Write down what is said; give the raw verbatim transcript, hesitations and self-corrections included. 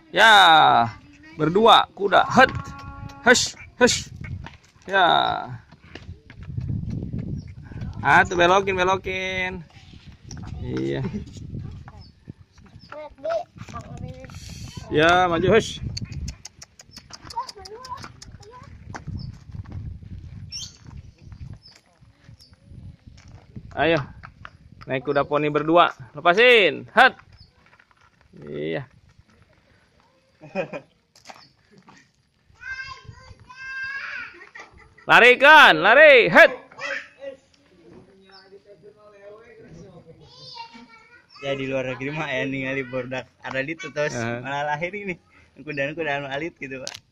Ya, berdua kuda. Het. Hush, hush. Ya. Ah, tuh belokin, belokin. Iya. Ya, maju, hush. Ayo. Naik kuda poni berdua. Lepasin. Het. Iya. Lari kan, lari. Het. Ya di luar negeri mah ya ningali bordak ada di terus uh -huh. Malah lahir ini kuda-kuda alit gitu Pak.